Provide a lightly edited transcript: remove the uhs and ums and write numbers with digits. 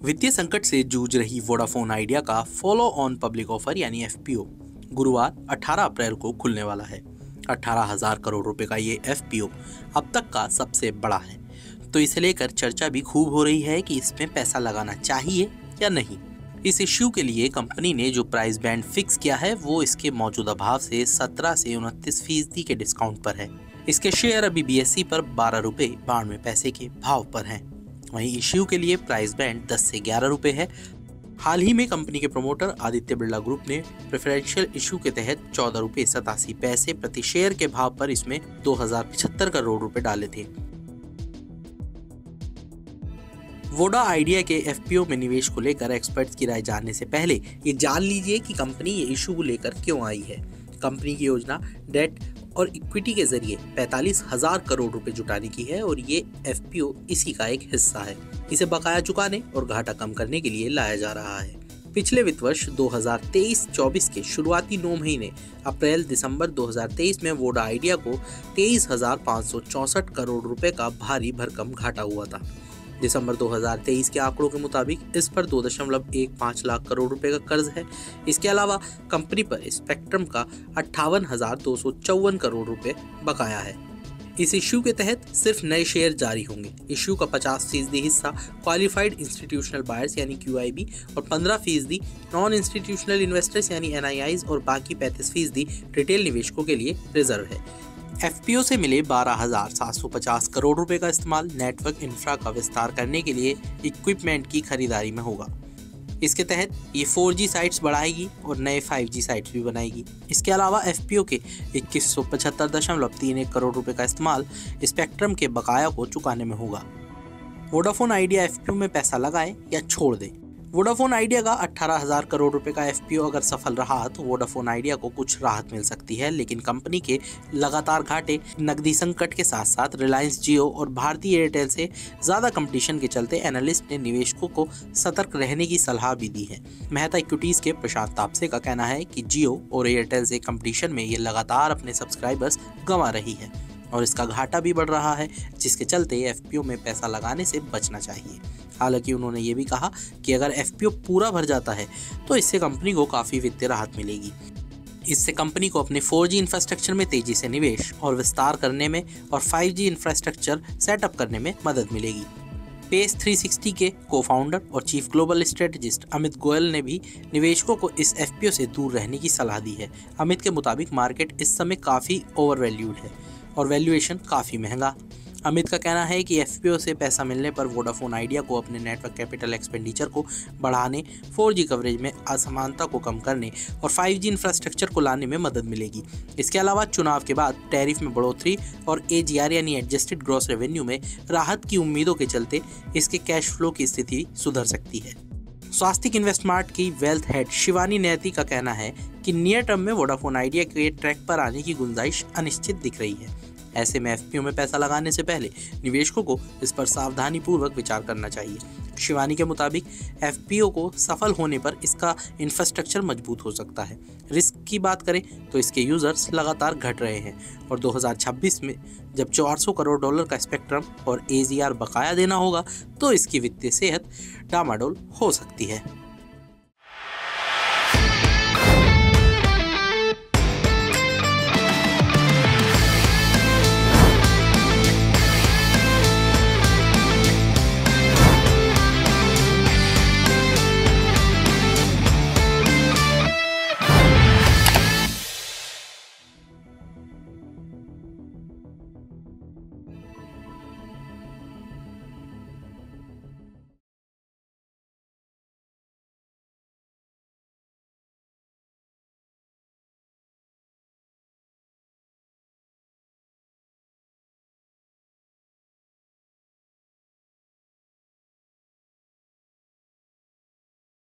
वित्तीय संकट से जूझ रही वोडाफोन आइडिया का फॉलो ऑन पब्लिक ऑफर यानी एफपीओ गुरुवार 18 अप्रैल को खुलने वाला है। 18,000 करोड़ रुपए का ये एफपीओ अब तक का सबसे बड़ा है, तो इसे लेकर चर्चा भी खूब हो रही है कि इसमें पैसा लगाना चाहिए या नहीं। इस इश्यू के लिए कंपनी ने जो प्राइस बैंड फिक्स किया है वो इसके मौजूदा भाव से 17 से 29% के डिस्काउंट पर है। इसके शेयर अभी बीएसई पर 12 रुपए 92 पैसे के भाव पर हैं। वहीं इश्यू के लिए प्राइस बैंड 10 से 11 रुपए है। हाल ही में कंपनी के प्रमोटर आदित्य बिरला ग्रुप ने प्रेफरेंशियल इश्यू के तहत 14 रुपए 87 पैसे प्रति शेयर के भाव पर इसमें 2075 करोड़ रुपए डाले थे। वोडा आइडिया के एफपीओ में निवेश को लेकर एक्सपर्ट्स की राय जानने से पहले ये जान लीजिए कि कंपनी ये इशू को लेकर क्यों आई है। कंपनी की योजना डेट और इक्विटी के जरिए 45,000 करोड़ रुपए जुटाने की है और ये एफपीओ इसी का एक हिस्सा है। इसे बकाया चुकाने और घाटा कम करने के लिए लाया जा रहा है। पिछले वित्त वर्ष 2023-24 के शुरुआती 9 महीने अप्रैल दिसंबर 2023 में वोडा आइडिया को 23,564 करोड़ रुपए का भारी भरकम घाटा हुआ था। दिसंबर 2023 के आंकड़ों के मुताबिक इस पर 2.15 लाख करोड़ रुपए का कर्ज है। इसके अलावा कंपनी पर स्पेक्ट्रम का 58,254 करोड़ रुपए बकाया है। इस इश्यू के तहत सिर्फ नए शेयर जारी होंगे। इश्यू का 50% हिस्सा क्वालिफाइड इंस्टीट्यूशनल बायर्स यानी QIB और 15% नॉन इंस्टीट्यूशनल इन्वेस्टर्स यानी NIIs और बाकी 35% रिटेल निवेशकों के लिए रिजर्व है। एफपीओ से मिले 12,750 करोड़ रुपए का इस्तेमाल नेटवर्क इंफ्रा का विस्तार करने के लिए इक्विपमेंट की खरीदारी में होगा। इसके तहत ये 4G साइट्स बढ़ाएगी और नए 5G साइट्स भी बनाएगी। इसके अलावा एफपीओ के 2175.31 करोड़ रुपए का इस्तेमाल स्पेक्ट्रम के बकाया को चुकाने में होगा। वोडाफोन आइडिया एफपीओ में पैसा लगाए या छोड़ दे। वोडाफोन आइडिया का 18,000 करोड़ रुपए का एफपीओ अगर सफल रहा तो वोडाफोन आइडिया को कुछ राहत मिल सकती है, लेकिन कंपनी के लगातार घाटे, नकदी संकट के साथ साथ रिलायंस जियो और भारतीय एयरटेल से ज्यादा कंपटीशन के चलते एनालिस्ट ने निवेशकों को सतर्क रहने की सलाह भी दी है। मेहता इक्विटीज के प्रशांत तापसे का कहना है कि जियो और एयरटेल से कंपटीशन में ये लगातार अपने सब्सक्राइबर्स गंवा रही है और इसका घाटा भी बढ़ रहा है, जिसके चलते एफपीओ में पैसा लगाने से बचना चाहिए। हालांकि उन्होंने ये भी कहा कि अगर एफपीओ पूरा भर जाता है तो इससे कंपनी को काफ़ी वित्तीय राहत मिलेगी। इससे कंपनी को अपने 4G इंफ्रास्ट्रक्चर में तेजी से निवेश और विस्तार करने में और 5G इंफ्रास्ट्रक्चर सेटअप करने में मदद मिलेगी। पेस 360 के को-फाउंडर और chief global strategist Amit Goyal ने भी निवेशकों को इस एफपीओ से दूर रहने की सलाह दी है। अमित के मुताबिक मार्केट इस समय काफ़ी ओवरवैल्यूड है और वैल्यूएशन काफ़ी महंगा। अमित का कहना है कि एफपीओ से पैसा मिलने पर वोडाफोन आइडिया को अपने नेटवर्क कैपिटल एक्सपेंडिचर को बढ़ाने, 4G कवरेज में असमानता को कम करने और 5G इंफ्रास्ट्रक्चर को लाने में मदद मिलेगी। इसके अलावा चुनाव के बाद टैरिफ में बढ़ोतरी और AGR यानी एडजस्टेड ग्रॉस रेवेन्यू में राहत की उम्मीदों के चलते इसके कैश फ्लो की स्थिति सुधर सकती है। स्वास्तिक इन्वेस्टमार्ट की वेल्थ हेड शिवानी नेती का कहना है कि नियर टर्म में वोडाफोन आइडिया के ट्रैक पर आने की गुंजाइश अनिश्चित दिख रही है। ऐसे में एफपीओ में पैसा लगाने से पहले निवेशकों को इस पर सावधानी पूर्वक विचार करना चाहिए। शिवानी के मुताबिक एफपीओ को सफल होने पर इसका इंफ्रास्ट्रक्चर मजबूत हो सकता है। रिस्क की बात करें तो इसके यूजर्स लगातार घट रहे हैं और 2026 में जब $400 करोड़ का स्पेक्ट्रम और AGR बकाया देना होगा तो इसकी वित्तीय सेहत डामाडोल हो सकती है।